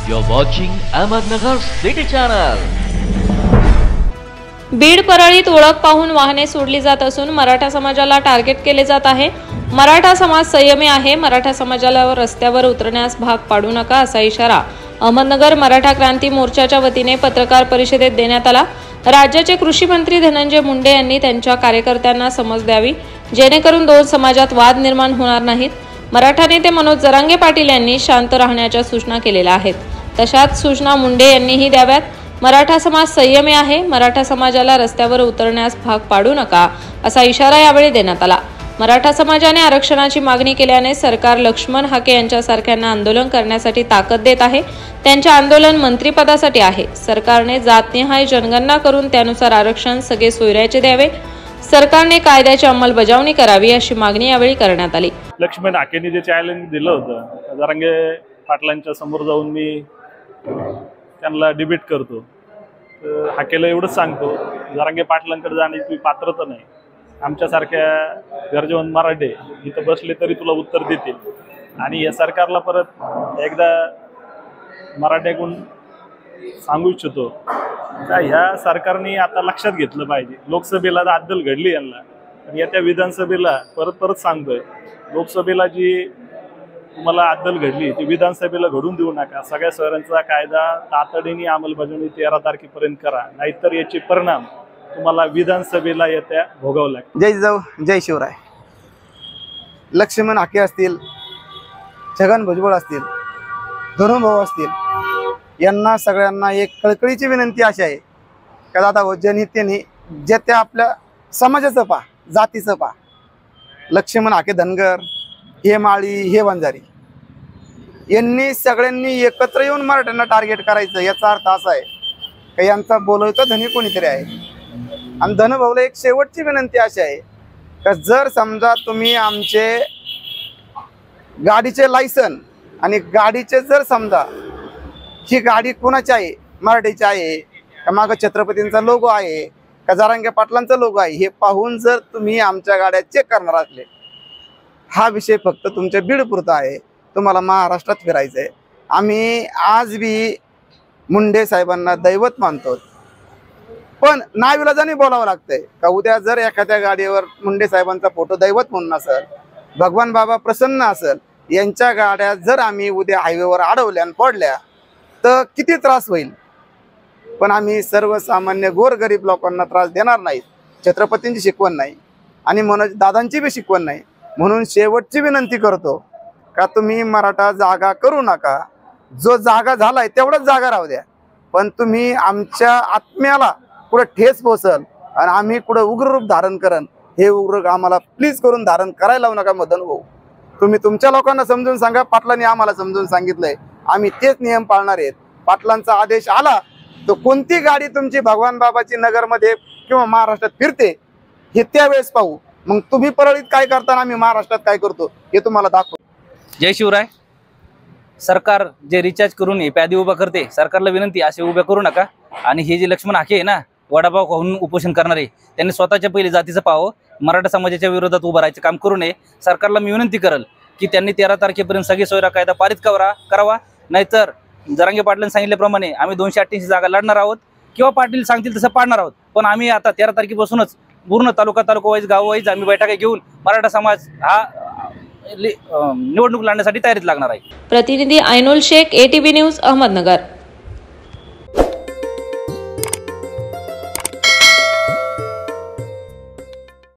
You're watching Ahmednagar City Channel. Beed परळीत ओळख पाहून वाहने सोडली जात असून मराठा समाजाला टार्गेट केले जात आहे। मराठा समाज संयमी आहे। मराठा समाजाला रस्त्यावर उतरण्यास भाग पाडू नका असा इशारा अहमदनगर मराठा क्रांती मोर्चाच्या वतीने पत्रकार परिषदेत देण्यात आला। राज्याचे कृषी मंत्री धनंजय मुंडे यांनी त्यांच्या कार्यकर्त्यांना समज द्यावी जेणेकरून दोन समाजात वाद निर्माण होणार नाहीत। मराठा नेते मनोज जरांगे पाटील यांनी शांत राहण्याच्या सूचना केलेल्या आहेत। तशाच सूचना मुंडे यांनीही द्याव्यात। मराठा समाज संयमी आहे। मराठा समाजाला रस्त्यावर उतरण्यास भाग पाडू नका असा इशारा यावेळी देण्यात आला। मराठा समाजाने आरक्षणाची मागणी केल्याने सरकार लक्ष्मण हाके यांच्यासारख्यांना आंदोलन करण्यासाठी ताकद देत आहे। त्यांचे आंदोलन मंत्रिपदासाठी आहे। सरकारने जातनिहाय जनगणना करून त्यानुसार आरक्षण सगळे सोयऱ्याचे द्यावे। सरकारने कायद्याची अंमलबजावणी करावी अशी मागणी यावेळी करण्यात आली। लक्ष्मण हाकेंनी जे चॅलेंज दिलं होतं जरांगे पाटलांच्या समोर जाऊन मी त्यांना डिबेट करतो, हाकेला एवढंच सांगतो जरांगे पाटलांकडे जाण्याची पात्रता नाही। आमच्यासारख्या गरजेवंत मराठे इथं बसले तरी तुला उत्तर देतील आणि या सरकारला परत एकदा मराठ्याकडून सांगू इच्छितो का ह्या सरकारने आता लक्षात घेतलं पाहिजे। लोकसभेला अद्दल घडली यांना आणि येत्या विधानसभेला परत सांगतोय लोकसभेला जी तुम्हाला अद्दल घडली ती विधानसभेला घडून देऊ नका। सगळ्या शहरांचा कायदा तातडीने अंमलबजावणी 13 तारखेपर्यंत करा, नाहीतर याचे परिणाम तुम्हाला विधानसभेला येत्या भोगावं लागतील। जय जिजाऊ जय शिवराय। लक्ष्मण हाके असतील, छगन भुजबळ असतील, धनुभाऊ असतील, यांना सगळ्यांना एक कळकळीची विनंती अशी आहे का दादा जनहितेने जे त्या आपल्या समाजाचं पा जातीचं पा लक्ष्मण हाके धनगर हे माळी हे वंजारी यांनी सगळ्यांनी एकत्र येऊन मराठ्यांना टार्गेट करायचं। याचा अर्थ असा आहे का यांचा बोलवतं धनी कोणीतरी आहे। आणि धनुभाऊला एक शेवटची विनंती अशी आहे का जर समजा तुम्ही आमचे गाडीचे लायसन आणि गाडीचे जर समजा ही गाडी कोणाची आहे, मराठीची आहे का मागं छत्रपतींचा लोगो आहे का जरांगे पाटलांचा लोगो आहे, हे पाहून जर तुम्ही आमच्या गाड्या चेक करणार असले, हा विषय फक्त तुमच्या बीड पुरता आहे, तुम्हाला महाराष्ट्रात फिरायचं आहे। आम्ही आज बी मुंडे साहेबांना दैवत मानतो, पण नाविलाजाने बोलावं लागतंय का उद्या जर एखाद्या गाडीवर मुंडे साहेबांचा फोटो दैवत म्हणून असेल, भगवान बाबा प्रसन्न असेल, यांच्या गाड्या जर आम्ही उद्या हायवेवर अडवल्या आणि पडल्या तर किती त्रास होईल। पण आम्ही सर्वसामान्य गोरगरीब लोकांना त्रास देणार नाही। छत्रपतींची शिकवण नाही आणि मनोज दादांची बी शिकवण नाही। म्हणून शेवटची विनंती करतो का तुम्ही मराठा जागा करू नका। जो जागा झालाय तेवढाच जागा राहू द्या, पण तुम्ही आमच्या आत्म्याला कुठं ठेस पोचल आणि आम्ही कुठं उग्र रूप धारण करन, हे उग्र आम्हाला प्लीज करून धारण करायला लावू नका। मदन भाऊ तुम्ही तुमच्या लोकांना समजून सांगा, पाटलांनी आम्हाला समजून सांगितलंय, आम्ही तेच नियम पाळणार आहेत। पाटलांचा आदेश आला तर कोणती गाडी तुमची भगवान बाबाची नगरमध्ये किंवा महाराष्ट्रात फिरते हे त्यावेळेस पाहू। मग तुम्ही परळीत काय करताना आम्ही महाराष्ट्रात काय करतो हे तुम्हाला दाखवू। जय शिवराय। सरकार जे रिचार्ज करून हे प्यादी उभा करते, सरकारला विनंती असे उभ्या करू नका। आणि हे जे लक्ष्मण हाके आहे ना, वडापाव खाऊन उपोषण करणारे, त्यांनी स्वतःच्या पहिले जातीचं पाहावं, मराठा समाजाच्या विरोधात उभं राहायचं काम करू नये। सरकारला मी विनंती करेल की त्यांनी 13 तारखेपर्यंत सगळे सोयरा कायदा पारित करावा, नाहीतर जरांगे पाटलांनी सांगितल्याप्रमाणे आम्ही 288 जागा लढणार आहोत किंवा पाटील सांगतील तसं पाडणार आहोत। पण आम्ही आता 13 तारखेपासूनच पूर्ण तालुका वाईज गाव वाईज आम्ही बैठका घेऊन मराठा समाज हा निवडणूक लढण्यासाठी तयारीत लागणार आहे। प्रतिनिधी आयनुल शेख, ATV न्यूज, अहमदनगर।